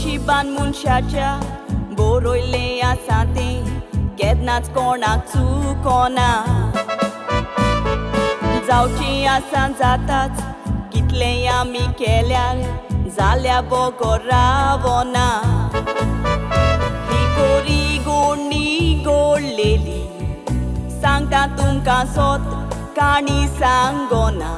Mochi ban munshacha boroile asante kednats konak tsukona Zauchi asan zatats kitleya mikelia zalia bokoravona Hikori goni goleli Sangta tumka sot kani sangona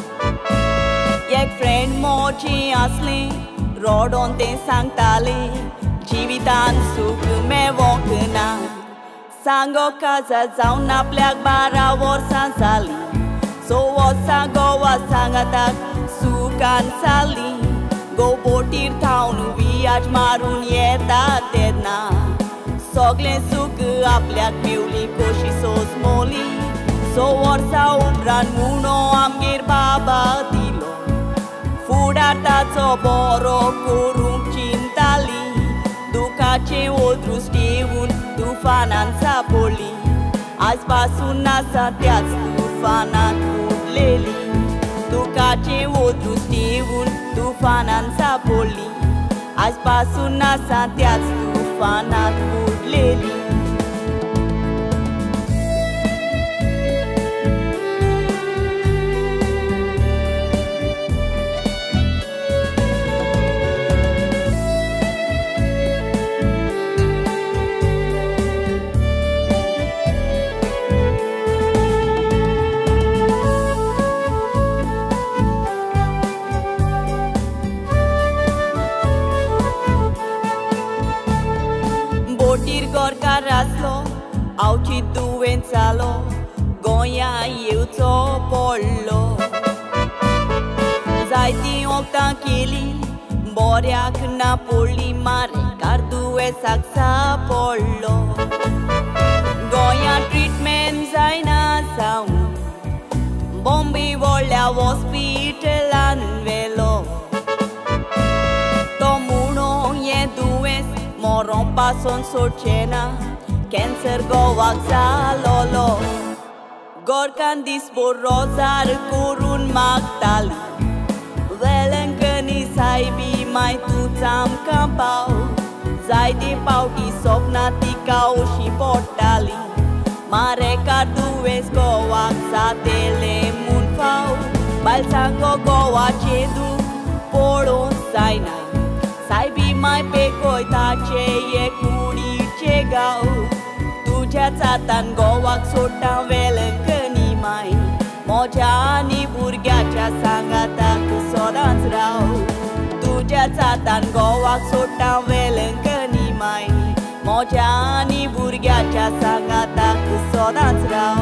Ek friend mochi asle rodon te sangtale Jivitan suk me wokna Sango kaza zauna plak bara vor sansali So wasa go wasangatak sukan sali Go botir town viaj marun yeta tedna Sogle suk aplak miuli koshi sos moli So warsa ubran muno amgir baba dilo Fudata co boro kurung cintali Dukace odru stivun tufanan sapoli Azi pasun nasateați tufanat udleli Dukace odru stivun tufanan sapoli Azi pasun nasateați tufanat udleli Botir gorka raslo, auci duențalo, goia iuțo pollo. Zaiti octa chili, boreac Napoli mare, cardue saxa pollo. Goia treatment zaina sound, bombi volea hospital an velo. Tomuno e dues, moron pason sorcena, cancer go axalolo. Gorkan dispor rozar kurun magtali, velenkani saibi mai tu tam campau, zaidi pauti sopnati cao și portali, mare cardues go axatele munfau, balsango go acedu poron saina. Saibi mai pe coita ce e curi ce gau Tucea țatan goac sortan velencăni mai Moceani burgheacea sangata cu soranț rau Tucea țatan goac sortan velencăni mai Moceani burgheacea sangata cu soranț rau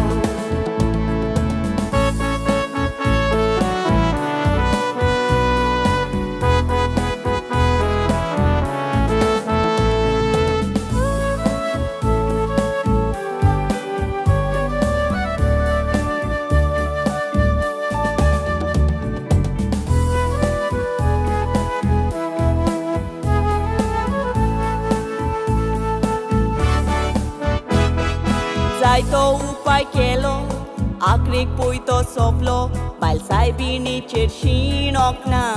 Zaito upai kelo, akrik puito soflo, bal saibini cerșin okna.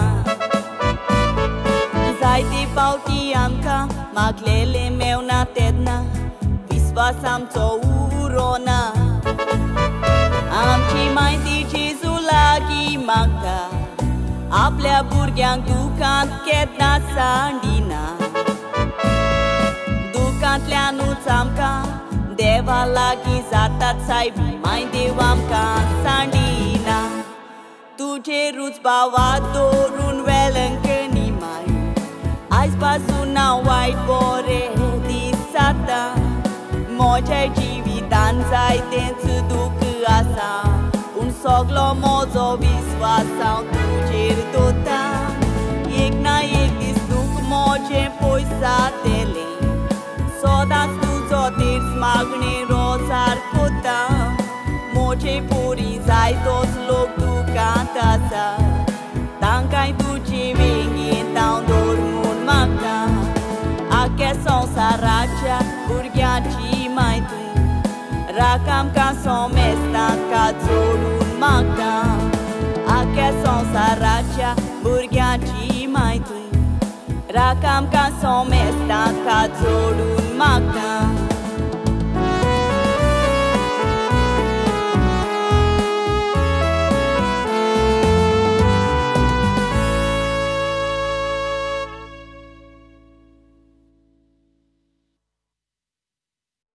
Zaiti pauti amka, maglele meu na tedna, visvasam co urona. Am ci mai dici zulagi magda, aplea burghean ducant ketna sandina. Ducant leanu țamka, Deva lagi zatat saibi mai devam ca sandina Tu ceruți bawa dorun velencăni mai Azi pasuna white bore disata Mocai civitan zai tențu duc asa Un soglo mozo visvasa tu cer tota Igna igis duc moce poi satele Sodas tu zotir smagni rozar kota Moce puri zai tos log tu canta sa Tankai tu ci vengi down dormun magda Ake son saracha burghiaci mai tu Rakam ca son mestan ca zorun magda Ake son saracha burghiaci mai tu Rakam canção mesta, cazorun magna.